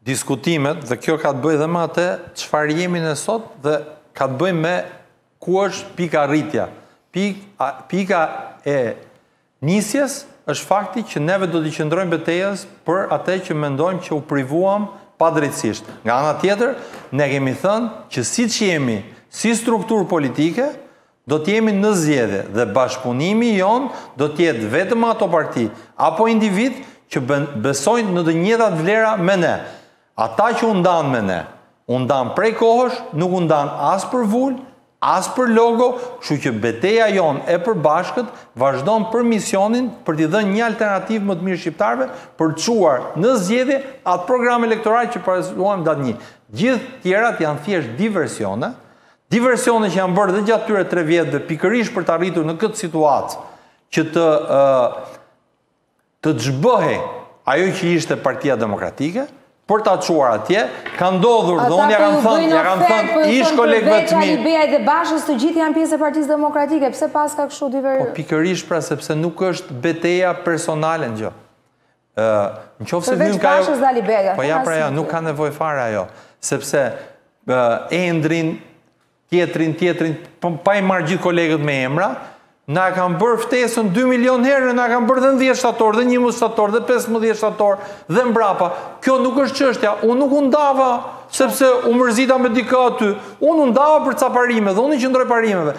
diskutimet, dhe kjo ka të bëjë dhe me atë çfarë jemi ne sot, dhe ka të bëjë me ku është pika rritja. Pika e nisjes është fakti që neve do t'i qëndrojmë betejës për atë që mendojmë që u privuam padrejtësisht. Nga ana tjetër, ne kemi thënë që siç jemi si strukturë politike, do t'jemi në zgjedhje dhe bashkëpunimi jon do t'jetë vetëm ato parti apo individ që besojnë në të njëjtat vlera me ne. Ata që u ndanë me ne, u ndanë prej kohësh, nuk u ndanë as për vull, as për logo, kështu që beteja jon e përbashkët vazhdon për misionin për t'i dhënë një alternativë më të mirë shqiptarëve për të çuar në zgjedhje atë program elektoral që parazuam datë 1. Gjithë tjerat janë thjesht diversione që janë bërë dhe gjatë tyre 3 vjetëve pikërisht për të arritur në këtë situatë që të çbëhej ajo që ishte Partia Demokratike, për ta çuar atje, ka ndodhur dhe unë ja kam thënë ish kolegëve të mi. Alibeja dhe Bashës të gjithë janë pjesë e Partisë Demokratike, pse pas ka kështu diverse? Po pikërisht pra sepse nuk është beteja personale në gjë. Përveç Bashës dhe Alibeja. Po ja pra ja, nuk ka nevojë fare ajo, sepse Endrin, tjetrin, pa i marrë gjithë kolegët me emra, na kanë bërë ftesën 2 milion herë, na kanë bërë dhe 10 shtator, dhe 11 shtator, dhe 15 shtator, dhe mbrapa. Kjo nuk është çështja. Unë nuk u ndava sepse u mërzita me dikë aty. Unë u ndava për ca parime, dhe unë i qëndroj parimeve.